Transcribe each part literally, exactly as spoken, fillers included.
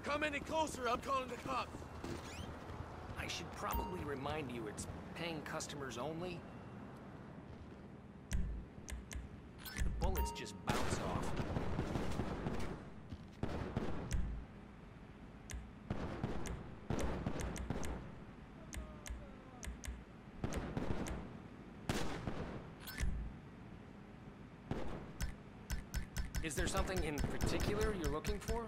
come any closer, I'm calling the cops. I should probably remind you it's paying customers only. The bullets just bounce off. Is there something in particular you're looking for?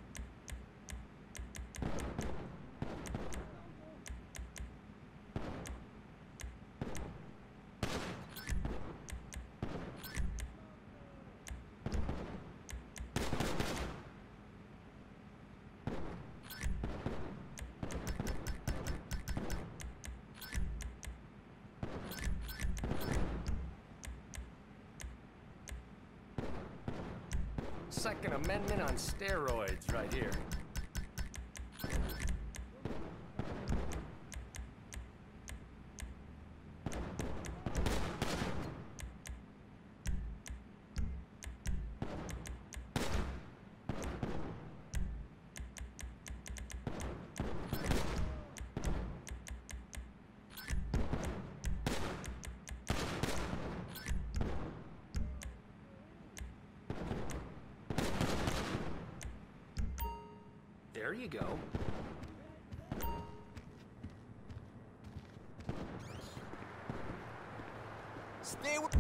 Second Amendment on steroids right here. There you go. Stay with...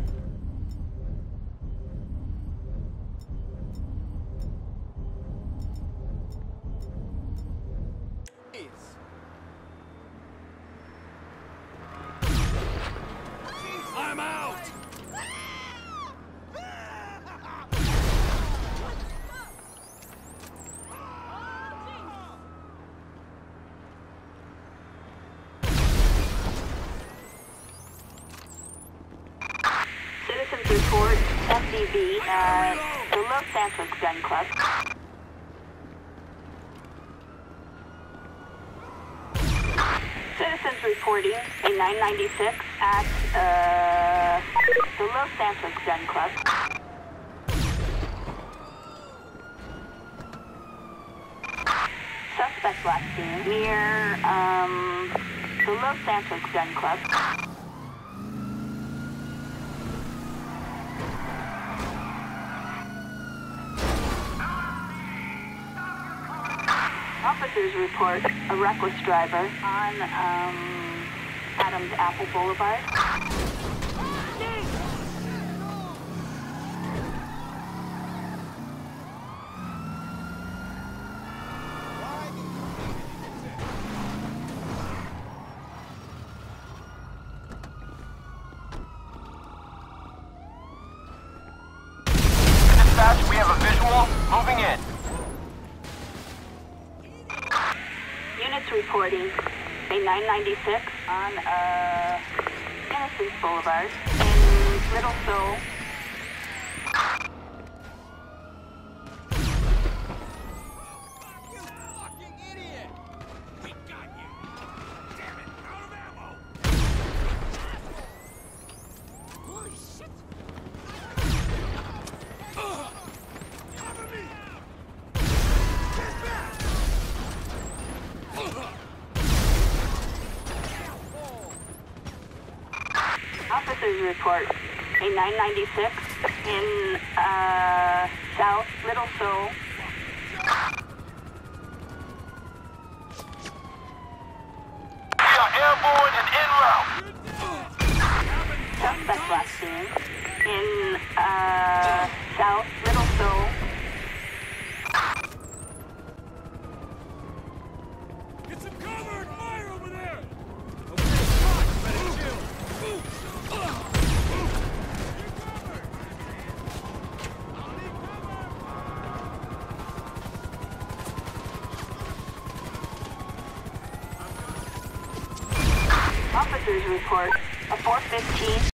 I'm out! Citizens report M D V, uh, the Los Santos Gun Club. Citizens reporting a nine ninety-six at, uh, the Los Santos Gun Club. Suspect last seen near, um, the Los Santos Gun Club. Officers report a reckless driver on um, Adams Apple Boulevard. Dispatch, we have a visual. Moving in. Units reporting a nine ninety-six on uh, Innocence Boulevard in Little Seoul. You fucking idiot! We got you! Damn it! Out of ammo! Holy shit! Ugh! Cover me! Get back! Officers report a nine ninety-six in uh, South Little Seoul. We are airborne and en route. Suspect last seen in uh, South Little Seoul. Get some cover and fire over there! Okay, fuck, better chill. You're covered! I'll need cover! Officers report a four fifteen